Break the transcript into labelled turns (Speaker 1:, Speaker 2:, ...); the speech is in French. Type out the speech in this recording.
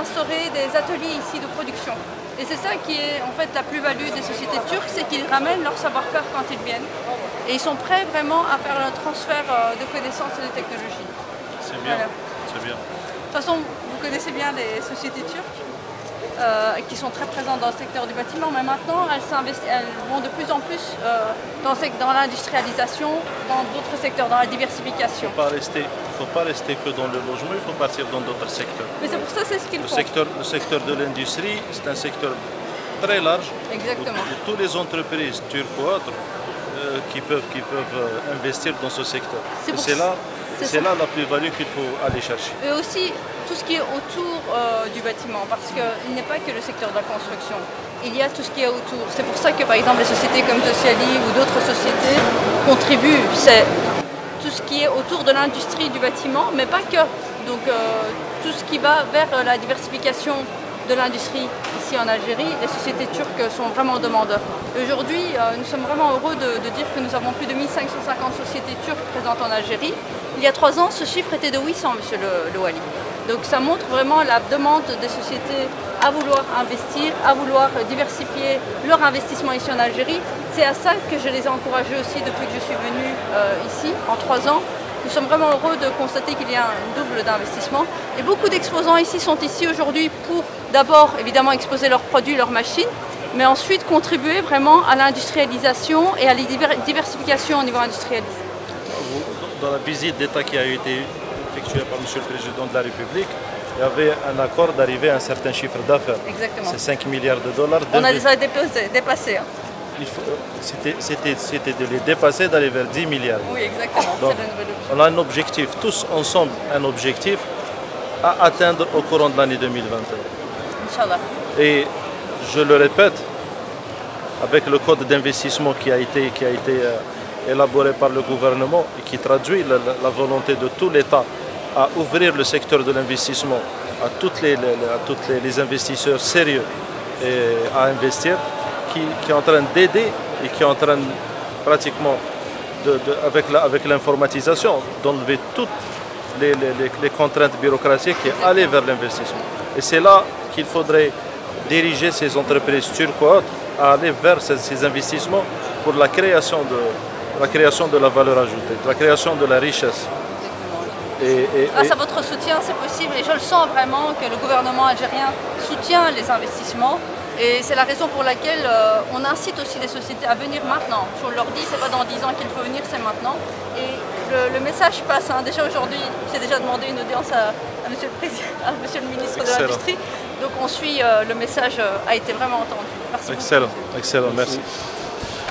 Speaker 1: instaurer des ateliers ici de production. Et c'est ça qui est en fait la plus-value des sociétés turques, c'est qu'ils ramènent leur savoir-faire quand ils viennent. Et ils sont prêts vraiment à faire le transfert de connaissances et de technologies.
Speaker 2: C'est bien, voilà. C'est bien.
Speaker 1: De toute façon, vous connaissez bien les sociétés turques qui sont très présentes dans le secteur du bâtiment, mais maintenant elles vont de plus en plus dans l'industrialisation, dans d'autres secteurs, dans la diversification.
Speaker 2: Il ne faut pas rester que dans le logement, il faut partir dans d'autres secteurs.
Speaker 1: Mais c'est pour ça c'est ce qu'ils font.
Speaker 2: Le secteur de l'industrie, c'est un secteur très large.
Speaker 1: Exactement.
Speaker 2: Où toutes les entreprises turques ou autres qui peuvent investir dans ce secteur. C'est là la plus-value qu'il faut aller chercher.
Speaker 1: Et aussi tout ce qui est autour du bâtiment, parce qu'il n'est pas que le secteur de la construction, il y a tout ce qui est autour. C'est pour ça que par exemple les sociétés comme Sociali ou d'autres sociétés contribuent. C'est tout ce qui est autour de l'industrie du bâtiment, mais pas que. Donc tout ce qui va vers la diversification de l'industrie ici en Algérie, les sociétés turques sont vraiment demandeurs. Aujourd'hui, nous sommes vraiment heureux de dire que nous avons plus de 1550 sociétés turques présentes en Algérie. Il y a 3 ans, ce chiffre était de 800, monsieur le Wali. Donc ça montre vraiment la demande des sociétés à vouloir investir, à vouloir diversifier leur investissement ici en Algérie. C'est à ça que je les ai encouragés aussi depuis que je suis venue ici, en 3 ans. Nous sommes vraiment heureux de constater qu'il y a un double d'investissement. Et beaucoup d'exposants ici sont ici aujourd'hui pour d'abord évidemment exposer leurs produits, leurs machines, mais ensuite contribuer vraiment à l'industrialisation et à la diversification au niveau industriel.
Speaker 2: Dans la visite d'État qui a été effectuée par M. le Président de la République, il y avait un accord d'arriver à un certain chiffre d'affaires.
Speaker 1: Exactement.
Speaker 2: C'est 5 milliards de dollars.
Speaker 1: On a déjà dépassé. Hein.
Speaker 2: C'était de les dépasser, d'aller vers 10 milliards.
Speaker 1: Oui, exactement.
Speaker 2: Donc, on a un objectif, tous ensemble, un objectif à atteindre au courant de l'année 2021.
Speaker 1: Inch'Allah.
Speaker 2: Et je le répète, avec le code d'investissement qui a été élaboré par le gouvernement et qui traduit la volonté de tout l'État à ouvrir le secteur de l'investissement à tous les investisseurs sérieux et à investir, qui est en train d'aider et qui est en train pratiquement, avec l'informatisation, d'enlever toutes les contraintes bureaucratiques et aller vers l'investissement. Et c'est là qu'il faudrait diriger ces entreprises turques ou autres à aller vers ces investissements pour la création de la valeur ajoutée, la création de la richesse.
Speaker 1: Grâce à votre soutien, c'est possible et je le sens vraiment que le gouvernement algérien soutient les investissements. Et c'est la raison pour laquelle on incite aussi les sociétés à venir maintenant. Je leur dis, c'est pas dans 10 ans qu'il faut venir, c'est maintenant. Et le message passe. Hein. Déjà aujourd'hui, j'ai déjà demandé une audience à monsieur le ministre de l'Industrie. Donc on suit, le message a été vraiment entendu. Merci
Speaker 2: excellent,
Speaker 1: beaucoup.
Speaker 2: Excellent, merci.